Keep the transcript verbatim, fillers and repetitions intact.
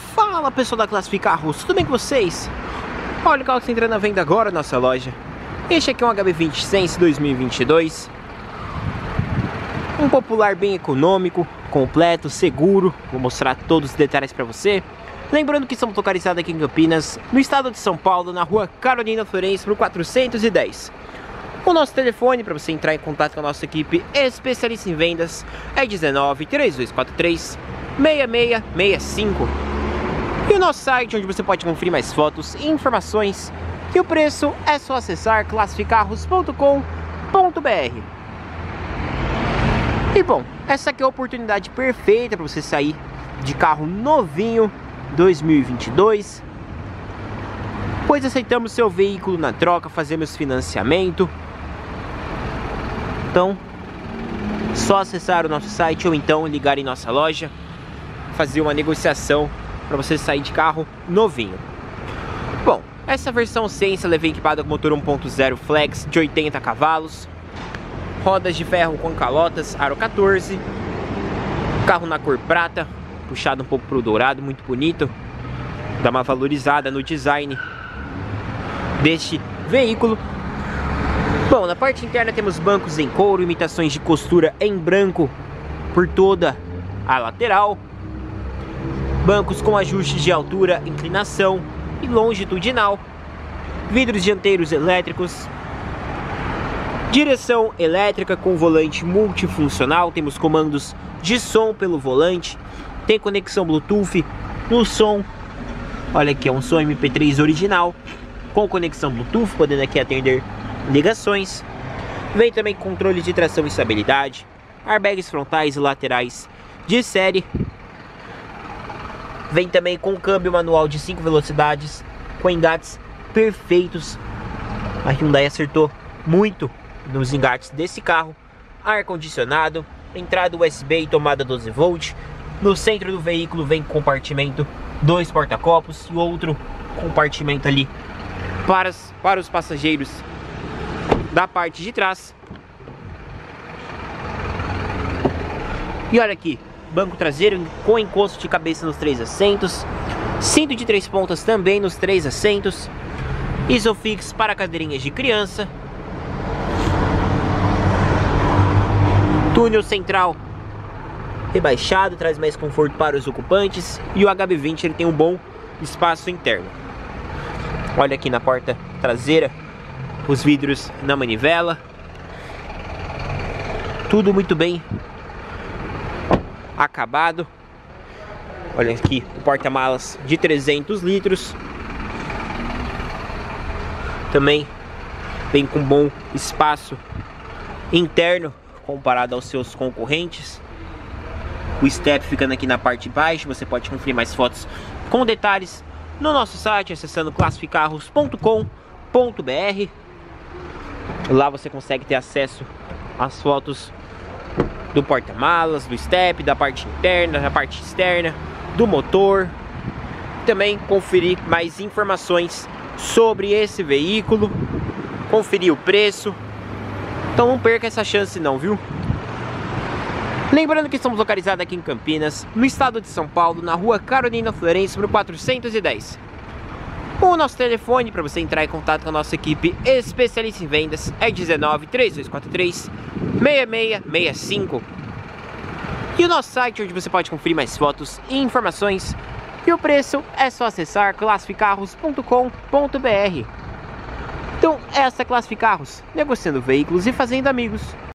Fala pessoal da Classificarros, tudo bem com vocês? Olha o carro que está entrando à venda agora na nossa loja. Este aqui é um H B vinte Sense dois mil e vinte e dois. Um popular bem econômico, completo, seguro. Vou mostrar todos os detalhes para você. Lembrando que estamos localizados aqui em Campinas, no estado de São Paulo, na rua Carolina Florence, por quatrocentos e dez. O nosso telefone para você entrar em contato com a nossa equipe especialista em vendas é dezenove, três dois quatro três, seis seis seis cinco. E o nosso site, onde você pode conferir mais fotos e informações. E o preço é só acessar classificarros ponto com ponto br. E bom, essa aqui é a oportunidade perfeita para você sair de carro novinho dois mil e vinte e dois, pois aceitamos seu veículo na troca, fazemos financiamento. Então, só acessar o nosso site ou então ligar em nossa loja, fazer uma negociação para você sair de carro novinho. Bom, essa versão Sense ela vem equipada com motor um ponto zero flex de oitenta cavalos, rodas de ferro com calotas aro quatorze, carro na cor prata, puxado um pouco para o dourado, muito bonito, dá uma valorizada no design deste veículo. Bom, na parte interna temos bancos em couro, imitações de costura em branco por toda a lateral, bancos com ajustes de altura, inclinação e longitudinal, vidros dianteiros elétricos, direção elétrica com volante multifuncional, temos comandos de som pelo volante, tem conexão Bluetooth no som. Olha aqui, é um som M P três original com conexão Bluetooth, podendo aqui atender ligações. Vem também controle de tração e estabilidade, airbags frontais e laterais de série. Vem também com câmbio manual de cinco velocidades, com engates perfeitos. A Hyundai acertou muito nos engates desse carro. Ar condicionado, entrada U S B e tomada doze volts. No centro do veículo vem compartimento, dois porta-copos e outro compartimento ali para, para os passageiros da parte de trás. E olha aqui, banco traseiro com encosto de cabeça nos três assentos, cinto de três pontas também nos três assentos, Isofix para cadeirinhas de criança, túnel central rebaixado, traz mais conforto para os ocupantes, e o H B vinte ele tem um bom espaço interno. Olha aqui na porta traseira, os vidros na manivela, tudo muito bem acabado. Olha aqui o porta-malas de trezentos litros, também vem com bom espaço interno comparado aos seus concorrentes. O step ficando aqui na parte de baixo. Você pode conferir mais fotos com detalhes no nosso site, acessando classificarros ponto com ponto br. Lá você consegue ter acesso às fotos do porta-malas, do step, da parte interna, da parte externa, do motor. Também conferir mais informações sobre esse veículo, conferir o preço. Então não perca essa chance não, viu? Lembrando que estamos localizados aqui em Campinas, no estado de São Paulo, na rua Carolina Florence, por quatrocentos e dez. O nosso telefone para você entrar em contato com a nossa equipe especialista em vendas é dezenove, três dois quatro três, seis seis seis cinco. E o nosso site, onde você pode conferir mais fotos e informações. E o preço é só acessar classificarros ponto com ponto br. Então, essa é a Classificarros, negociando veículos e fazendo amigos.